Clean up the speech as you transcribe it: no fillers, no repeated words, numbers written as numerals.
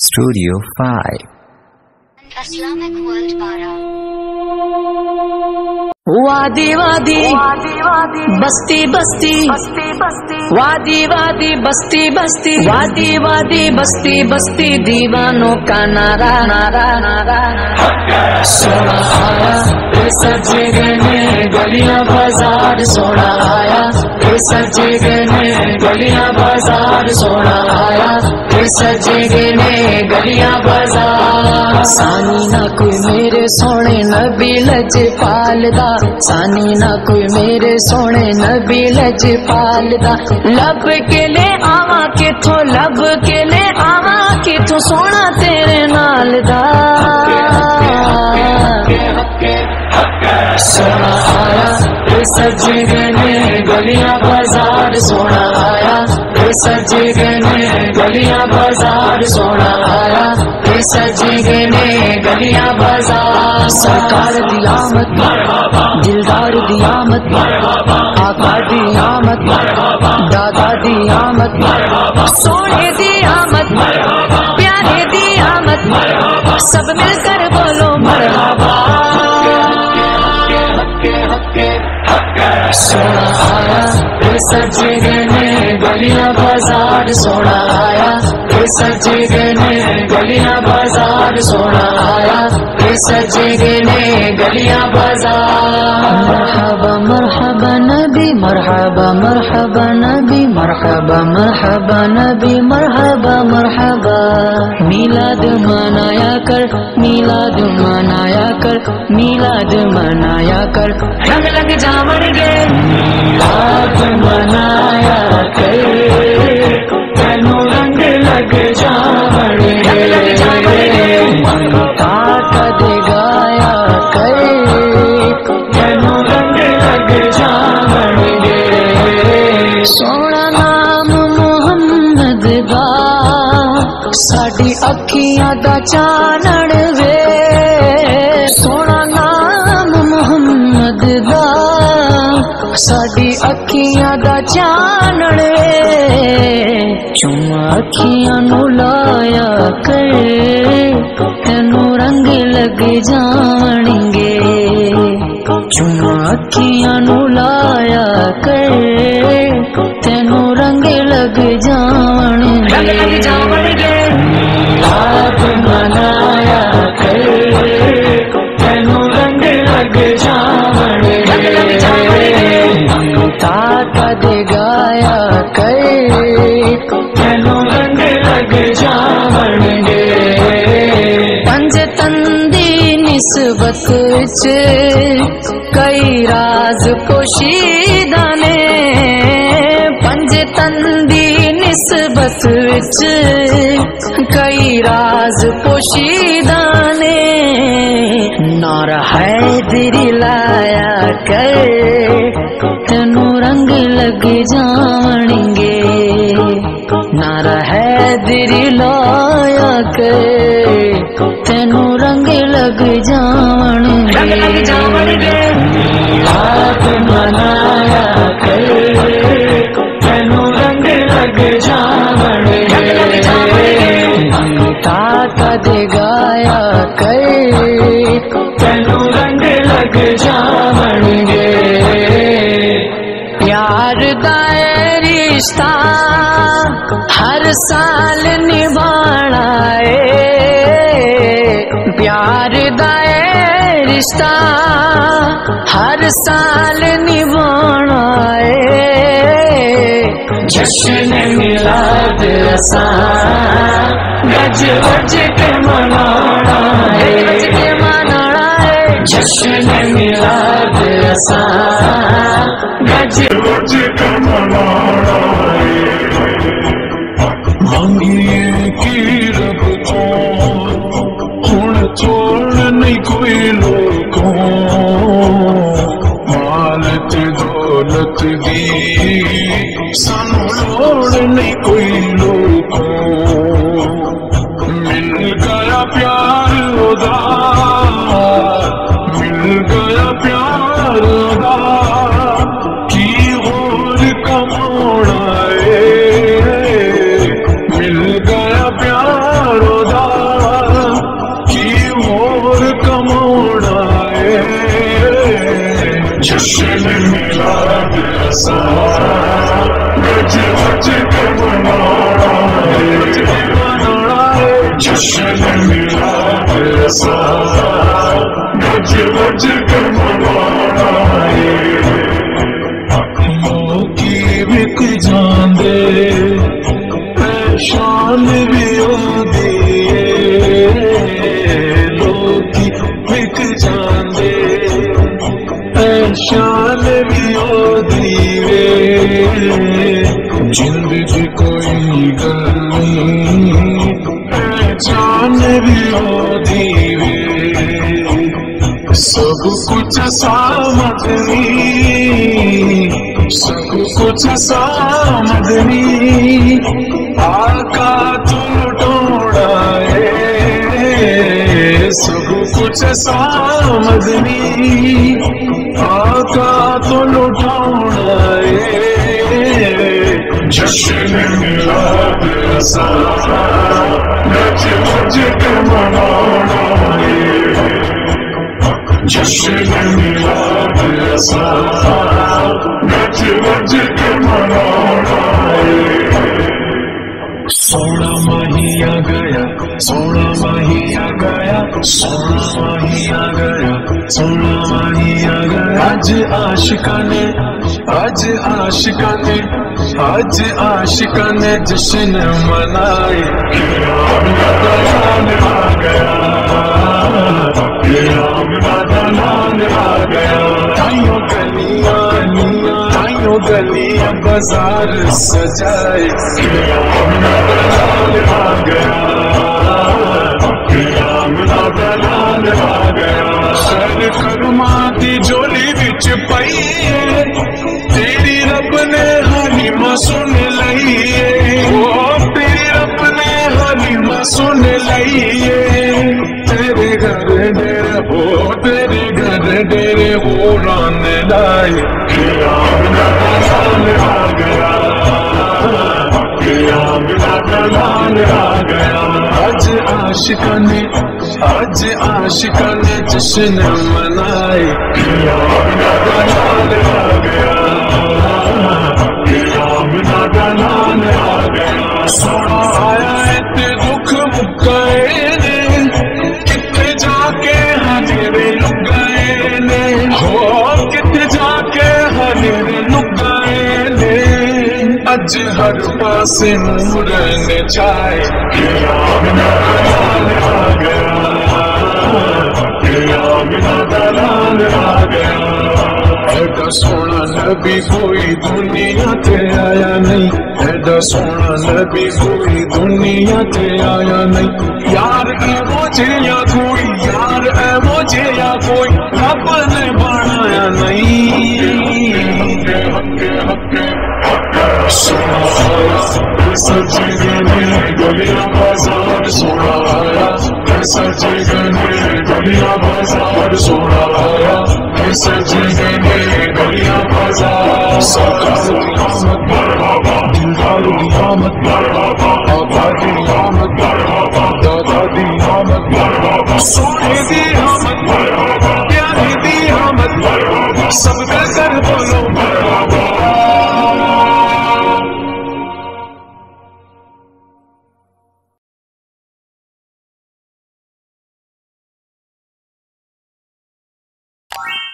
Studio 5 Islamic World Bara. وادی وادی بستی بستی وادی وادی بستی بستی وادی وادی بستی بستی دیوانوں کا نارا نارا نارا سونا آیا سجے گنے گلیاں بازار سونا آیا سجے گنے گلیاں بازار سونا آیا سجے گنے گلیاں بازار سانی نہ کوئی میرے سونے نبی لجپال دا سانی نہ کوئی میرے سونے نبی لجپال دا لب کے لے آواں کتھوں لب کے لے آواں کتھوں سونا تیرے نال دا سونا آیا سجے گنے گلیاں بازار سونا آیا سجے گنے گلیاں بازار سونا آیا سجے گنے گلیاں بازار سرکار دی آمد دلدار دی آمد آقا دی آمد دادا دی آمد سونے دی آمد پیارے دی آمد سب مل کر بولو مرحبا سونا آیا سجے گنے گلیاں بازار سونا آیا سجے گنے گلیاں بازار سونا آیا سجے گنے گلیاں بازار مرحبا مرحبا نبی مرحبا مرحبا نبی مرحبا مرحبا نبی مرحبا مرحبا میلاد منایا کر میلاد منایا کر میلاد منایا کر رنگ لگ جاون گے میلاد منایا کر تینو رنگ لگ جاون گے ممتا دے گایا کر تینو رنگ لگ جاون گے سونا نام محمد دا ساڈی اکھیاں دا چانن وے سونا نام محمد دا ساڈی اکھیاں دا چانن وے چوما اکھیاں نو لایا کر تینو رنگ لگ جان گے چوما اکھیاں نو لایا کر تینو رنگ لگ جان گے میلاد منایا کر تینو رنگ لگ جان گے ممتا دے گایا کر تینو رنگ لگ جان گے پنج تندی نسبت وچ کئی راز پوشیدہ نے پنج تندی نسبت وچ کئی راز پوشیدہ نے نار حیدری لایا کر تینو رنگ لگ جان گے نار حیدری لایا کر تینو رنگ لگ جان گے میلاد منایا کر تینو رنگ لگ جان گے ممتا دے گایا کر تینو رنگ لگ جان گے پیار دا رشتہ ہر سال نبھانا ہے پیار دا رشتہ ہر سال نبھانا ہے جشن میلاد اساں گج وج کے منانا ہے جشن میلاد اساں گج وج کے منانا ہے مانگیے کی رب کو ہن چھوڑ نہیں کوئی لوگوں مال تے دولت دی سانو لوڑ نہیں کوئی لوگوں مل گیا پیار دا مل گیا پیار دا کی غور کمانا ہے مل گیا پیار دا جشن میلاد ایسا گج گج کے منانا ہے، جشن میلاد ایسا گج گج کے منانا ہے۔ لوکی وک جاندے شان بھی ہوندی ہے، لوکی وک جاندے شان بھی ہوندی ہے، جند دی کوئی گل نہیں جان بھی ہوندی ہے، سب کچھ سامدنی سب کچھ سامدنی آقا تو ڈھونڈا ہے، سب کچھ سامدنی آقا تو ڈھونڈا ہے، جشن میلاد ایسا گج گج کے منانا ہے، جشن میلاد ایسا گج گج کے منانا ہے۔ سونا ماہی آ گیا، سونا ماہی آ گیا، سونا ماہی آ گیا، سونا ماہی آ گیا، آج عاشقاں نے آج عاشقاں نے آج عاشقاں نے جشن منائے، آمنہ کا لال آ گیا، آمنہ کا لال آ گیا، تائیوں گلیاں تائیوں گلیاں بازار سجائے، آمنہ کا لال آ گیا، آمنہ کا لال آ گیا، خیر کرما دی جولی وچ پئی ہے، تیری رب نے حلیمہ سن لئی ہے، تیری رب نے حلیمہ سن لئی ہے، تیرے گھر ڈیرے ہو تیرے گھر ڈیرے ہو ران لائے، آمنہ کا لال آ گیا، آمنہ کا لال آ گیا، آج عاشقاں نے جشن منائے، آمنہ کا لال آ گیا، آمنہ کا لال آ گیا، سونا آیا ہے تے دکھ مکائے نے، کتنے جا کے ہنیرے لگ گئے نے، ہو کتنے جا کے ہنیرے لگ گئے نے، اج ہر پاسے نور نے چھائے، آمنہ کا لال آ گیا، آمنہ کا لال آ گیا، ایڈا سونا نبی کوئی دنیا تے آیا نہیں، ایڈا سونا نبی کوئی دنیا تے آیا نہیں، یار اے مجھے کوئی یار اے مجھے کوئی رب نے بنایا نہیں، سونا آیا سج گئے گلیاں بازار، سونا آیا سج گئے گلیاں بازار، سونا آیا سج گئے گلیاں بازار، سرکار کی آمد مرحبا، دلدار کی آمد مرحبا، آقا کی آمد مرحبا، دادا کی آمد مرحبا، سونے کی آمد مرحبا، پیارے کی آمد مرحبا، سب مل کر بولو مرحبا۔